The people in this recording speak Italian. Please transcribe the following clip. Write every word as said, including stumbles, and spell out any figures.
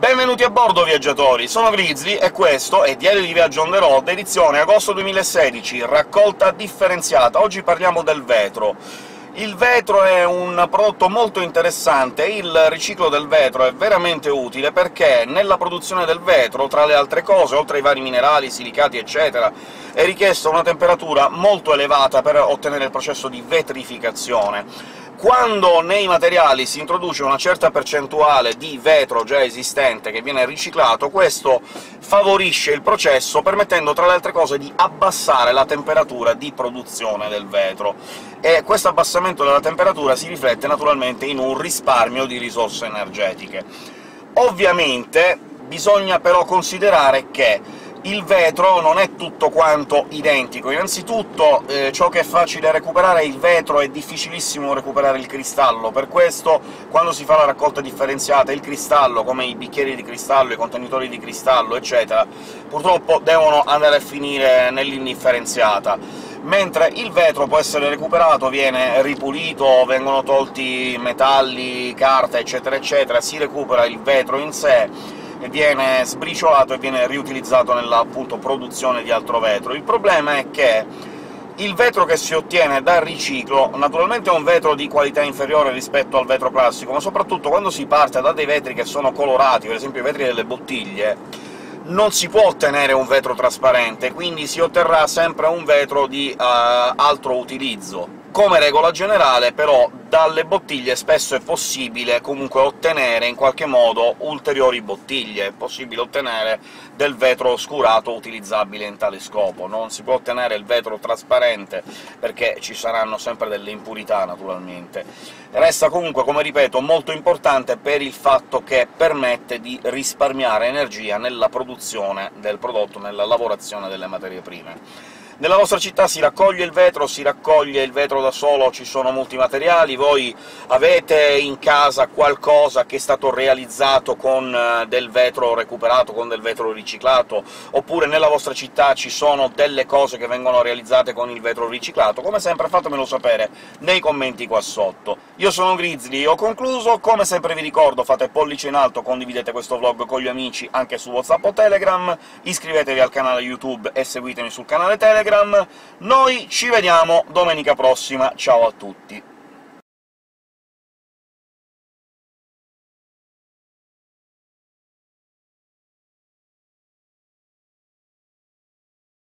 Benvenuti a bordo, viaggiatori! Sono Grizzly, e questo è Diario di Viaggio on the road, edizione agosto duemilasedici, raccolta differenziata. Oggi parliamo del vetro. Il vetro è un prodotto molto interessante, il riciclo del vetro è veramente utile perché nella produzione del vetro, tra le altre cose, oltre ai vari minerali, silicati eccetera, è richiesta una temperatura molto elevata per ottenere il processo di vetrificazione. Quando nei materiali si introduce una certa percentuale di vetro già esistente che viene riciclato, questo favorisce il processo, permettendo tra le altre cose di abbassare la temperatura di produzione del vetro, e questo abbassamento della temperatura si riflette naturalmente in un risparmio di risorse energetiche. Ovviamente bisogna però considerare che il vetro non è tutto quanto identico. Innanzitutto, eh, ciò che è facile recuperare è il vetro, è difficilissimo recuperare il cristallo, per questo quando si fa la raccolta differenziata il cristallo, come i bicchieri di cristallo, i contenitori di cristallo, eccetera, purtroppo devono andare a finire nell'indifferenziata, mentre il vetro può essere recuperato, viene ripulito, vengono tolti metalli, carta, eccetera eccetera, si recupera il vetro in sé, viene sbriciolato e viene riutilizzato nella, appunto, produzione di altro vetro. Il problema è che il vetro che si ottiene dal riciclo naturalmente è un vetro di qualità inferiore rispetto al vetro classico, ma soprattutto quando si parte da dei vetri che sono colorati, per esempio i vetri delle bottiglie, non si può ottenere un vetro trasparente, quindi si otterrà sempre un vetro di uh, altro utilizzo. Come regola generale, però, dalle bottiglie spesso è possibile comunque ottenere in qualche modo ulteriori bottiglie, è possibile ottenere del vetro oscurato utilizzabile in tale scopo. Non si può ottenere il vetro trasparente, perché ci saranno sempre delle impurità, naturalmente. Resta comunque, come ripeto, molto importante per il fatto che permette di risparmiare energia nella produzione del prodotto, nella lavorazione delle materie prime. Nella vostra città si raccoglie il vetro, si raccoglie il vetro da solo, ci sono molti materiali, voi avete in casa qualcosa che è stato realizzato con del vetro recuperato, con del vetro riciclato, oppure nella vostra città ci sono delle cose che vengono realizzate con il vetro riciclato? Come sempre fatemelo sapere nei commenti qua sotto. Io sono Grizzly, ho concluso, come sempre vi ricordo fate pollice in alto, condividete questo vlog con gli amici anche su WhatsApp o Telegram, iscrivetevi al canale YouTube e seguitemi sul canale Telegram. Noi ci vediamo domenica prossima, ciao a tutti!